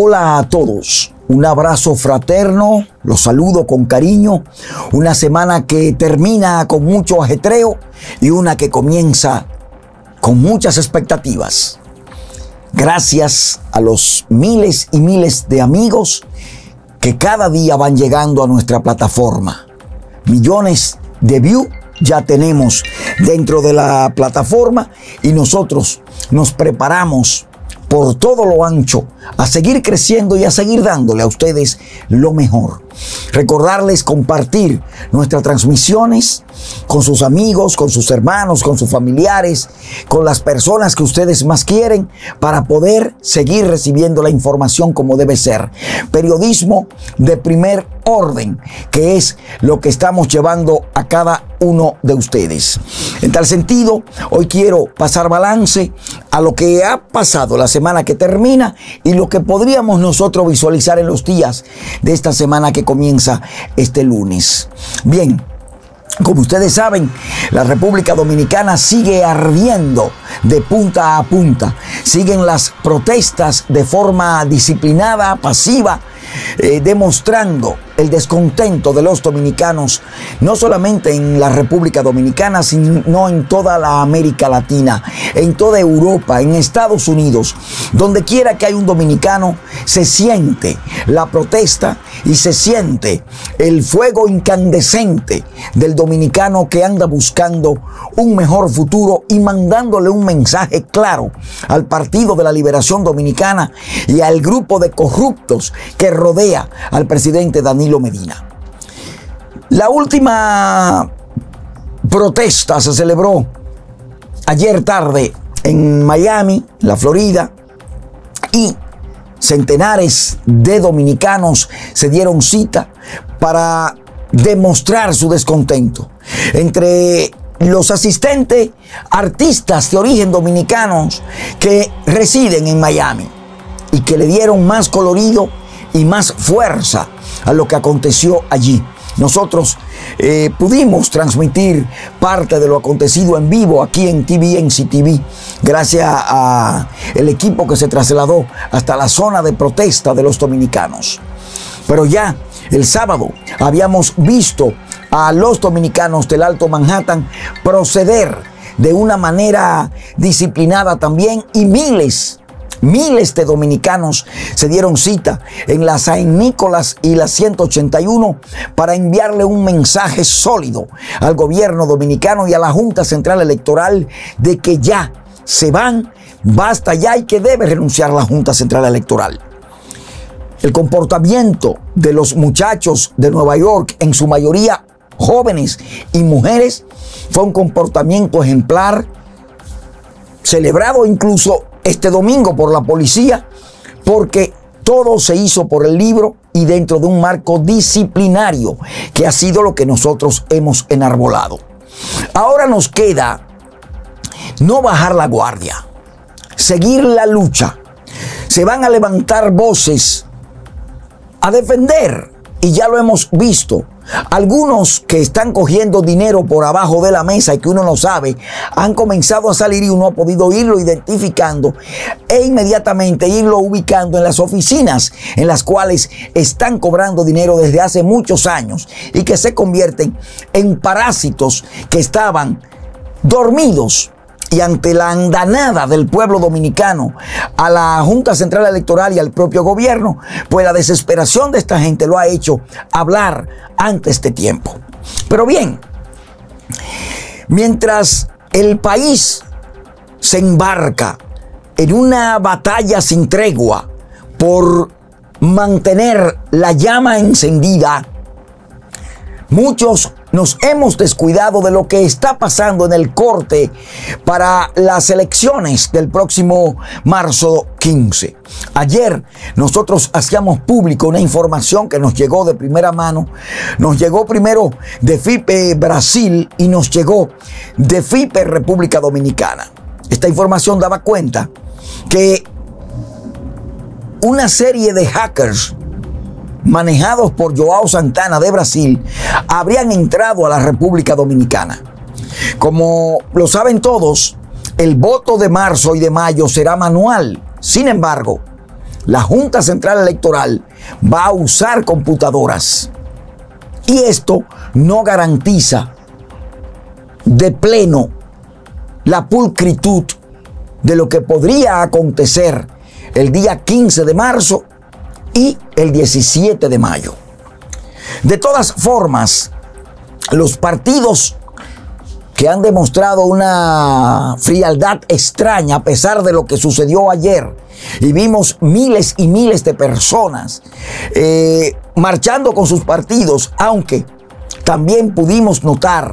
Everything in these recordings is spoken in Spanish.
Hola a todos, un abrazo fraterno, los saludo con cariño, una semana que termina con mucho ajetreo y una que comienza con muchas expectativas. Gracias a los miles y miles de amigos que cada día van llegando a nuestra plataforma. Millones de views ya tenemos dentro de la plataforma y nosotros nos preparamos por todo lo ancho a seguir creciendo y a seguir dándole a ustedes lo mejor. Recordarles compartir nuestras transmisiones con sus amigos, con sus hermanos, con sus familiares, con las personas que ustedes más quieren para poder seguir recibiendo la información como debe ser. Periodismo de primer orden, que es lo que estamos llevando a cada uno de ustedes. En tal sentido, hoy quiero pasar balance a lo que ha pasado la semana que termina y lo que podríamos nosotros visualizar en los días de esta semana que comienza este lunes. Bien, como ustedes saben, la República Dominicana sigue ardiendo de punta a punta. Siguen las protestas de forma disciplinada, pasiva, demostrando el descontento de los dominicanos, no solamente en la República Dominicana, sino en toda la América Latina, en toda Europa, en Estados Unidos. Donde quiera que hay un dominicano, se siente la protesta y se siente el fuego incandescente del dominicano que anda buscando un mejor futuro y mandándole un mensaje claro al Partido de la Liberación Dominicana y al grupo de corruptos que rodea al presidente Danilo Medina. La última protesta se celebró ayer tarde en Miami, la Florida, y centenares de dominicanos se dieron cita para demostrar su descontento. Entre los asistentes, artistas de origen dominicanos que residen en Miami y que le dieron más colorido y más fuerza a lo que aconteció allí. Nosotros pudimos transmitir parte de lo acontecido en vivo aquí en TVNC TV, gracias al equipo que se trasladó hasta la zona de protesta de los dominicanos. Pero ya el sábado habíamos visto a los dominicanos del Alto Manhattan proceder de una manera disciplinada también, y miles de dominicanos se dieron cita en la Saint Nicholas y la 181 para enviarle un mensaje sólido al gobierno dominicano y a la Junta Central Electoral de que ya se van, basta ya, y que debe renunciar la Junta Central Electoral. El comportamiento de los muchachos de Nueva York, en su mayoría jóvenes y mujeres, fue un comportamiento ejemplar, celebrado incluso este domingo por la policía, porque todo se hizo por el libro y dentro de un marco disciplinario, que ha sido lo que nosotros hemos enarbolado. Ahora nos queda no bajar la guardia, seguir la lucha. Se van a levantar voces a defender, y ya lo hemos visto. Algunos que están cogiendo dinero por abajo de la mesa y que uno no sabe, han comenzado a salir y uno ha podido irlo identificando e inmediatamente irlo ubicando en las oficinas en las cuales están cobrando dinero desde hace muchos años y que se convierten en parásitos que estaban dormidos. Y ante la andanada del pueblo dominicano a la Junta Central Electoral y al propio gobierno, pues la desesperación de esta gente lo ha hecho hablar antes de tiempo. Pero bien, mientras el país se embarca en una batalla sin tregua por mantener la llama encendida, muchos nos hemos descuidado de lo que está pasando en el corte para las elecciones del próximo marzo 15. Ayer nosotros hacíamos público una información que nos llegó de primera mano. Nos llegó primero de FIPE Brasil y nos llegó de FIPE República Dominicana. Esta información daba cuenta que una serie de hackers manejados por Joao Santana de Brasil habrían entrado a la República Dominicana. Como lo saben todos, el voto de marzo y de mayo será manual. Sin embargo, la Junta Central Electoral va a usar computadoras. Y esto no garantiza de pleno la pulcritud de lo que podría acontecer el día 15 de marzo y el 17 de mayo. De todas formas, los partidos que han demostrado una frialdad extraña a pesar de lo que sucedió ayer, y vimos miles y miles de personas marchando con sus partidos, aunque también pudimos notar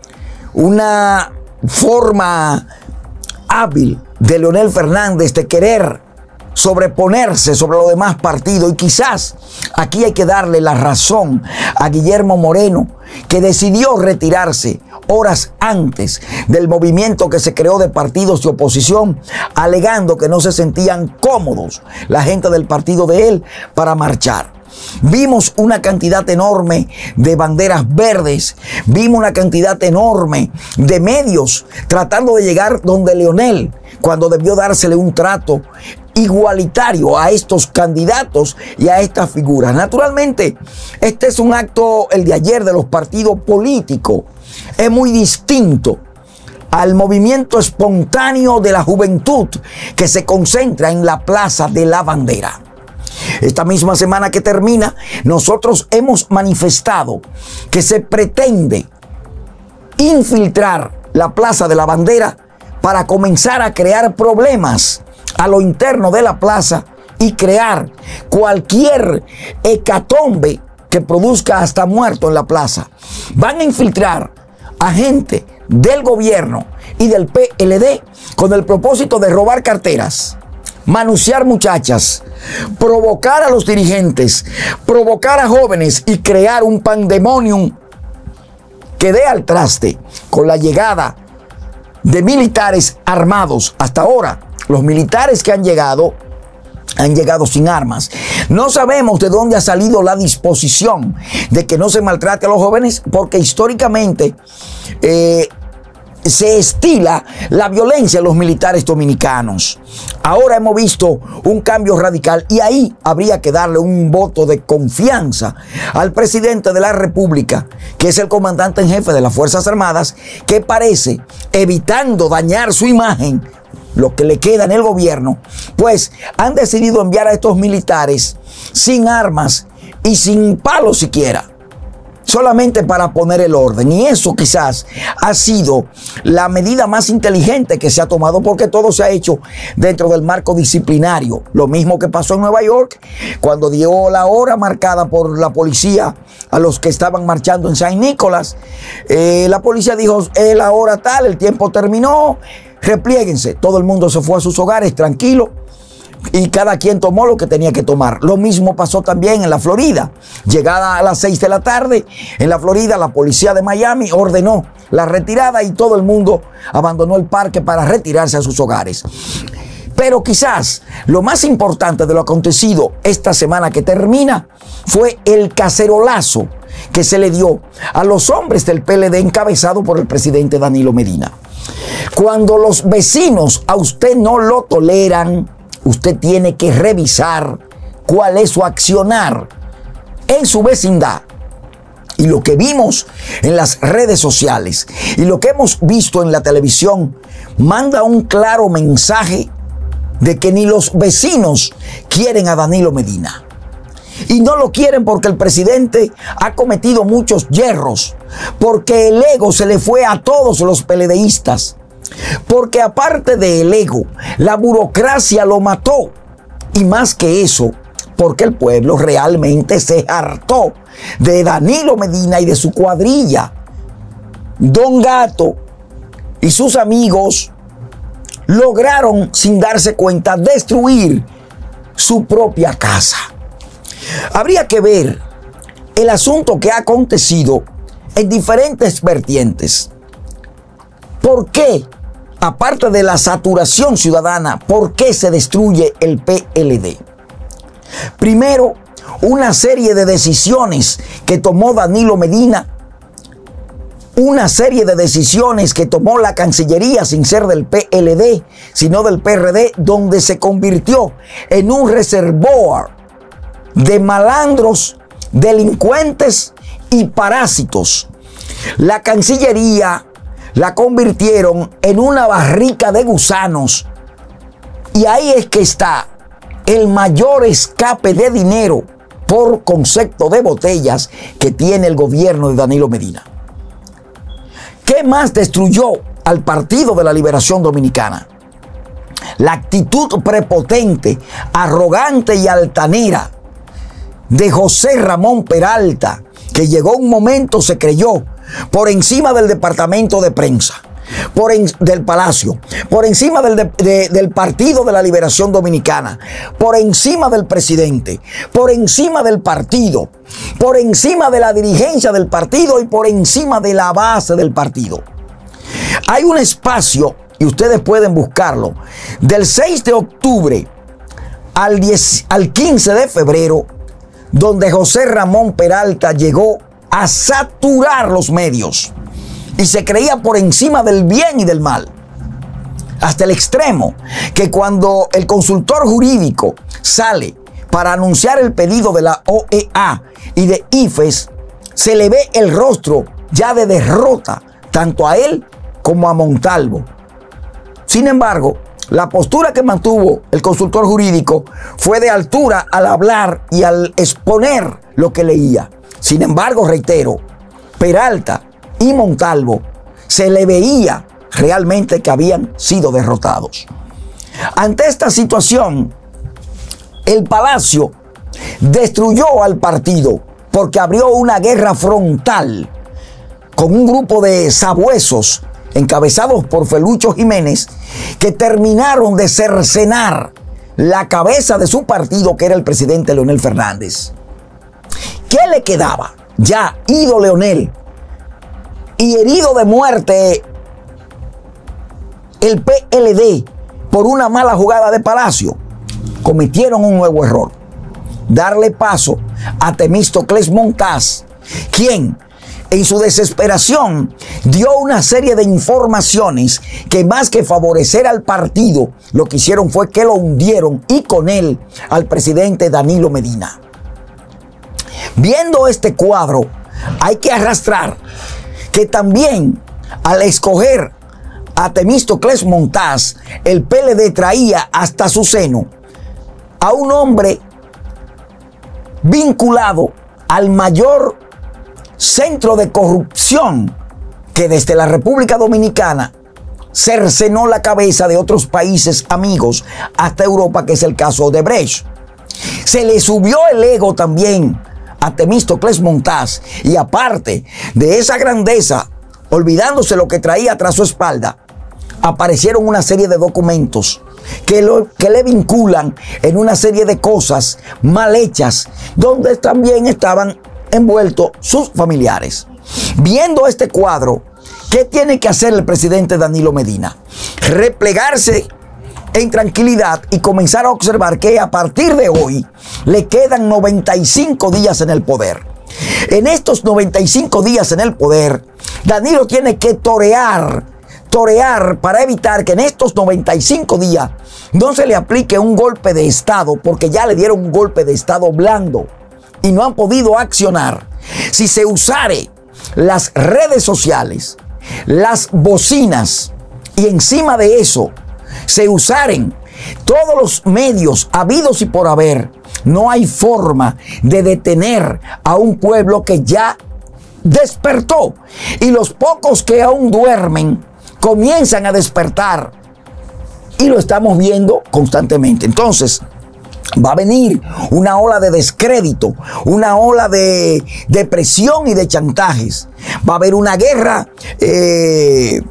una forma hábil de Leonel Fernández de querer sobreponerse sobre los demás partidos. Y quizás aquí hay que darle la razón a Guillermo Moreno, que decidió retirarse horas antes del movimiento que se creó de partidos de oposición, alegando que no se sentían cómodos la gente del partido de él para marchar. Vimos una cantidad enorme de banderas verdes, vimos una cantidad enorme de medios tratando de llegar donde Leonel, cuando debió dársele un trato igualitario a estos candidatos y a estas figuras. Naturalmente, este es un acto, el de ayer, de los partidos políticos. Es muy distinto al movimiento espontáneo de la juventud que se concentra en la Plaza de la Bandera. Esta misma semana que termina, nosotros hemos manifestado que se pretende infiltrar la Plaza de la Bandera para comenzar a crear problemas a lo interno de la plaza y crear cualquier hecatombe que produzca hasta muerto en la plaza. Van a infiltrar a gente del gobierno y del PLD con el propósito de robar carteras, manusear muchachas, provocar a los dirigentes, provocar a jóvenes y crear un pandemonium que dé al traste con la llegada de militares armados. Hasta ahora, los militares que han llegado sin armas. No sabemos de dónde ha salido la disposición de que no se maltrate a los jóvenes, porque históricamente se estila la violencia en los militares dominicanos. Ahora hemos visto un cambio radical y ahí habría que darle un voto de confianza al presidente de la República, que es el comandante en jefe de las Fuerzas Armadas, que parece, evitando dañar su imagen, lo que le queda en el gobierno, pues han decidido enviar a estos militares sin armas y sin palos siquiera, solamente para poner el orden. Y eso quizás ha sido la medida más inteligente que se ha tomado, porque todo se ha hecho dentro del marco disciplinario. Lo mismo que pasó en Nueva York, cuando dio la hora marcada por la policía a los que estaban marchando en San Nicolás. La policía dijo, es la hora tal, el tiempo terminó, repliéguense. Todo el mundo se fue a sus hogares tranquilo y cada quien tomó lo que tenía que tomar. Lo mismo pasó también en la Florida. Llegada a las 6 de la tarde, en la Florida, la policía de Miami ordenó la retirada y todo el mundo abandonó el parque para retirarse a sus hogares. Pero quizás lo más importante de lo acontecido esta semana que termina fue el cacerolazo que se le dio a los hombres del PLD encabezado por el presidente Danilo Medina. Cuando los vecinos a usted no lo toleran, usted tiene que revisar cuál es su accionar en su vecindad. Y lo que vimos en las redes sociales y lo que hemos visto en la televisión manda un claro mensaje de que ni los vecinos quieren a Danilo Medina. Y no lo quieren porque el presidente ha cometido muchos yerros, porque el ego se le fue a todos los PLDistas, porque aparte del ego, la burocracia lo mató, y más que eso, porque el pueblo realmente se hartó de Danilo Medina y de su cuadrilla. Don Gato y sus amigos lograron, sin darse cuenta, destruir su propia casa. Habría que ver el asunto que ha acontecido en diferentes vertientes. ¿Por qué, aparte de la saturación ciudadana, por qué se destruye el PLD? Primero, una serie de decisiones que tomó Danilo Medina una serie de decisiones que tomó la Cancillería sin ser del PLD, sino del PRD, donde se convirtió en un reservoir de malandros, delincuentes y parásitos. La Cancillería la convirtieron en una barrica de gusanos, y ahí es que está el mayor escape de dinero por concepto de botellas que tiene el gobierno de Danilo Medina. ¿Qué más destruyó al Partido de la Liberación Dominicana? La actitud prepotente, arrogante y altanera de José Ramón Peralta, que llegó un momento, se creyó por encima del departamento de prensa, del Palacio, por encima del Partido de la Liberación Dominicana, por encima del presidente, por encima del partido, por encima de la dirigencia del partido y por encima de la base del partido. Hay un espacio, y ustedes pueden buscarlo, del 6 de octubre al 15 de febrero, donde José Ramón Peralta llegó a saturar los medios y se creía por encima del bien y del mal, hasta el extremo que cuando el consultor jurídico sale para anunciar el pedido de la OEA y de IFES, se le ve el rostro ya de derrota tanto a él como a Montalvo. Sin embargo, la postura que mantuvo el consultor jurídico fue de altura al hablar y al exponer lo que leía. Sin embargo, reitero, Peralta y Montalvo se le veía realmente que habían sido derrotados. Ante esta situación, el Palacio destruyó al partido porque abrió una guerra frontal con un grupo de sabuesos encabezados por Felucho Jiménez, que terminaron de cercenar la cabeza de su partido, que era el presidente Leonel Fernández. ¿Qué le quedaba? Ya ido Leonel y herido de muerte el PLD por una mala jugada de Palacio, cometieron un nuevo error: darle paso a Temístocles Montaz, quien en su desesperación dio una serie de informaciones que, más que favorecer al partido, lo que hicieron fue que lo hundieron, y con él al presidente Danilo Medina. Viendo este cuadro, hay que arrastrar que también al escoger a Temístocles Montaz, el PLD traía hasta su seno a un hombre vinculado al mayor centro de corrupción que desde la República Dominicana cercenó la cabeza de otros países amigos hasta Europa, que es el caso de Brecht. Se le subió el ego también a Temístocles Montaz, y aparte de esa grandeza, olvidándose lo que traía tras su espalda, aparecieron una serie de documentos que le vinculan en una serie de cosas mal hechas, donde también estaban envueltos sus familiares. Viendo este cuadro, ¿qué tiene que hacer el presidente Danilo Medina? Replegarse en tranquilidad y comenzar a observar que a partir de hoy le quedan 95 días en el poder. En estos 95 días en el poder, Danilo tiene que torear para evitar que en estos 95 días no se le aplique un golpe de Estado, porque ya le dieron un golpe de Estado blando y no han podido accionar. Si se usare las redes sociales, las bocinas, y encima de eso se usaren todos los medios habidos y por haber, no hay forma de detener a un pueblo que ya despertó, y los pocos que aún duermen comienzan a despertar, y lo estamos viendo constantemente. Entonces va a venir una ola de descrédito, una ola de presión y de chantajes. Va a haber una guerra en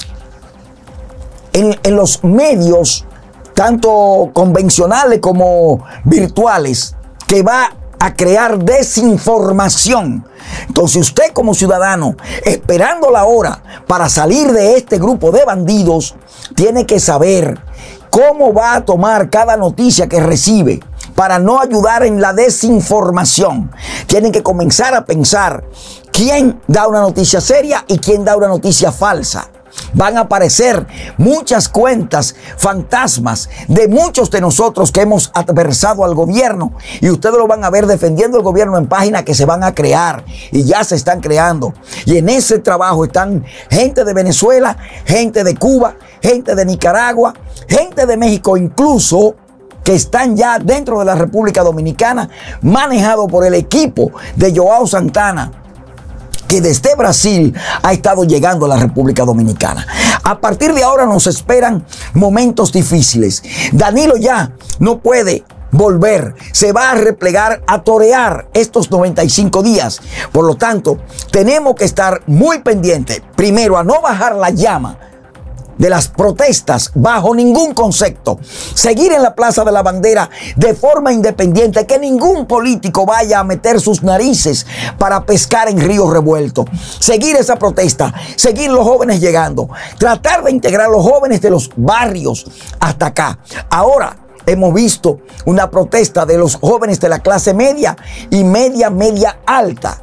los medios, tanto convencionales como virtuales, que va a crear desinformación. Entonces usted, como ciudadano, esperando la hora para salir de este grupo de bandidos, tiene que saber cómo va a tomar cada noticia que recibe para no ayudar en la desinformación. Tienen que comenzar a pensar quién da una noticia seria y quién da una noticia falsa. Van a aparecer muchas cuentas fantasmas de muchos de nosotros que hemos adversado al gobierno, y ustedes lo van a ver defendiendo el gobierno en páginas que se van a crear y ya se están creando. Y en ese trabajo están gente de Venezuela, gente de Cuba, gente de Nicaragua, gente de México incluso, que están ya dentro de la República Dominicana, manejado por el equipo de Joao Santana, que desde Brasil ha estado llegando a la República Dominicana. A partir de ahora nos esperan momentos difíciles. Danilo ya no puede volver, se va a replegar a torear estos 95 días. Por lo tanto, tenemos que estar muy pendientes, primero, a no bajar la llama de las protestas bajo ningún concepto. Seguir en la Plaza de la Bandera de forma independiente, que ningún político vaya a meter sus narices para pescar en río revuelto. Seguir esa protesta, seguir los jóvenes llegando, tratar de integrar a los jóvenes de los barrios hasta acá. Ahora hemos visto una protesta de los jóvenes de la clase media y media alta.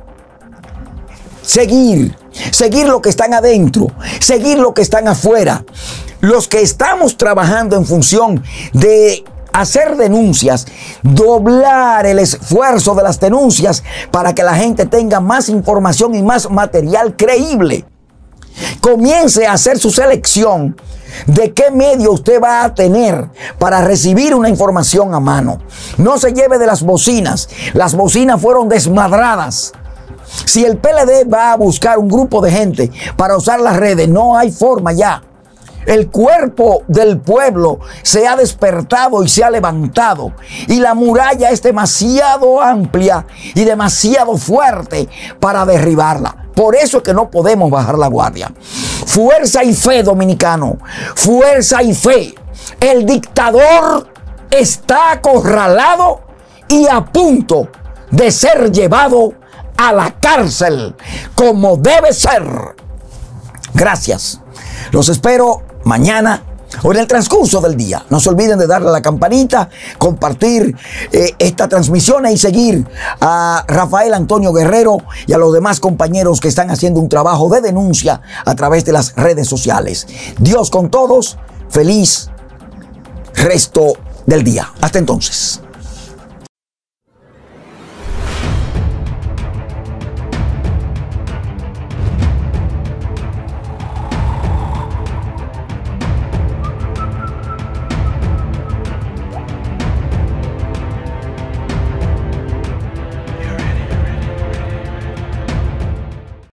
Seguir lo que están adentro, seguir lo que están afuera. Los que estamos trabajando en función de hacer denuncias, doblar el esfuerzo de las denuncias para que la gente tenga más información y más material creíble. Comience a hacer su selección de qué medio usted va a tener para recibir una información a mano. No se lleve de las bocinas. Las bocinas fueron desmadradas. Si el PLD va a buscar un grupo de gente para usar las redes, no hay forma ya. El cuerpo del pueblo se ha despertado y se ha levantado, y la muralla es demasiado amplia y demasiado fuerte para derribarla. Por eso es que no podemos bajar la guardia. Fuerza y fe, dominicano. Fuerza y fe. El dictador está acorralado y a punto de ser llevado a la cárcel, como debe ser. Gracias. Los espero mañana o en el transcurso del día. No se olviden de darle a la campanita, compartir esta transmisión y seguir a Rafael Antonio Guerrero y a los demás compañeros que están haciendo un trabajo de denuncia a través de las redes sociales. Dios con todos. Feliz resto del día. Hasta entonces.